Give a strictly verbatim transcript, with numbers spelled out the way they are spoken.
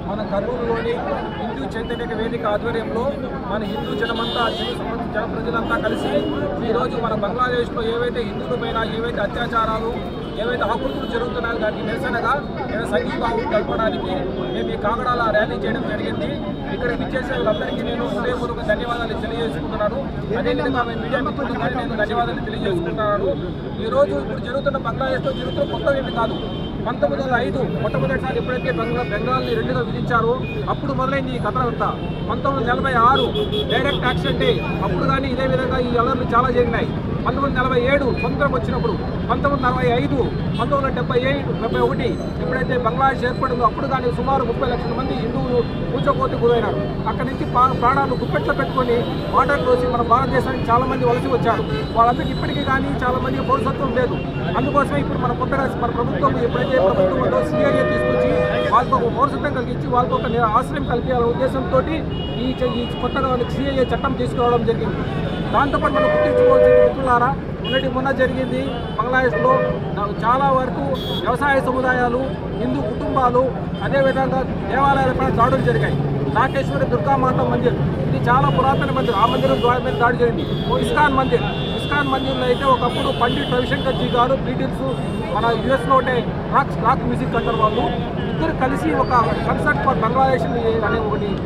మన కర్నూలులోని హిందూ చైతన్య వేదిక ఆధ్వర్యంలో మన హిందూ జనమంతా జన ప్రజలంతా కలిసి ఈరోజు మన బంగ్లాదేశ్లో ఏవైతే హిందువుల పైన ఏవైతే అత్యాచారాలు ఏవైతే ఆకృతులు జరుగుతున్నాయో దానికి నిరసనగా నేను సంఘీభావం తెలపడానికి మేము ఈ కాగడాల ర్యాలీ చేయడం జరిగింది. ఇక్కడ విచ్చేసే వాళ్ళందరికీ నేను హృదయపూర్వక ధన్యవాదాలు తెలియజేసుకుంటున్నాను. అదేవిధంగా మేము మీడియా మిత్రులకు కానీ నేను ధన్యవాదాలు తెలియజేసుకుంటున్నాను. ఈరోజు ఇప్పుడు జరుగుతున్న బంగ్లాదేశ్లో జరుగుతున్న కొత్తవేమి కాదు. పంతొమ్మిది వందల ఐదు మొట్టమొదటిసారి ఎప్పుడైతే బెంగా బెంగాల్ని రెండుగా విధించారో అప్పుడు మొదలైంది ఈ కథ అంతా. పంతొమ్మిది వందల నలభై ఆరు డైరెక్ట్ యాక్షన్ డే అప్పుడు కానీ ఇదే విధంగా ఈ అల్లర్లు చాలా జరిగినాయి. పంతొమ్మిది వందల నలభై ఏడు స్వతంత్రం వచ్చినప్పుడు, పంతొమ్మిది వందల నలభై ఐదు పంతొమ్మిది వందల డెబ్బై ఏడు డెబ్బై ఒకటి ఎప్పుడైతే బంగ్లాదేశ్ ఏర్పడిందో అప్పుడు కానీ సుమారు ముప్పై లక్షల మంది హిందువులు కూచోకోతి గురైనారు. అక్కడి నుంచి ప్రాణాలు గుప్పెట్లో పెట్టుకొని వాటర్ కోసి మన భారతదేశానికి చాలా మంది వలసి వచ్చారు. వాళ్ళందరికీ ఇప్పటికీ కానీ చాలా మంది పౌరసత్వం లేదు. అందుకోసమే ఇప్పుడు మన కొత్తగా మన ప్రభుత్వం ఎప్పుడైతే ప్రభుత్వం ఉందో సిఐఏ తీసుకొచ్చి వాళ్ళకు ఒక పౌరసత్వం కలిగించి వాళ్ళకు ఒక ఆశ్రయం కల్పించాలనే ఉద్దేశంతో ఈ ఈ కొత్తగా సిఐఏ చట్టం తీసుకురావడం జరిగింది. దాంతోపాటు మనం గుర్తించుకోవాల్సిన మిత్రులారా, మొన్నటి మొన్న జరిగింది బంగ్లాదేశ్లో చాలా వరకు వ్యవసాయ సముదాయాలు, హిందూ కుటుంబాలు, అదేవిధంగా దేవాలయాలపై దాడులు జరిగాయి. నాగేశ్వరి దుర్గామాత మందిర్ ఇది చాలా పురాతన మందిర్. ఆ మందిరం మీద దాడి జరిగింది. ఇస్కాన్ మందిర్ ఇస్కాన్ మందిర్లో అయితే ఒకప్పుడు పండిట్ రవిశంకర్ జీ గారు బీటిల్స్ మన యుఎస్లో ఉండే రాక్ రాక్ మ్యూజిక్ అంటారు వాళ్ళు ఇద్దరు కలిసి ఒక కన్సర్ట్ ఫర్ బంగ్లాదేశ్ అనే ఒకటి